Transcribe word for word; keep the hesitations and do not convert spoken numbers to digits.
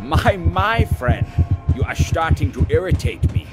My, my friend, you are starting to irritate me.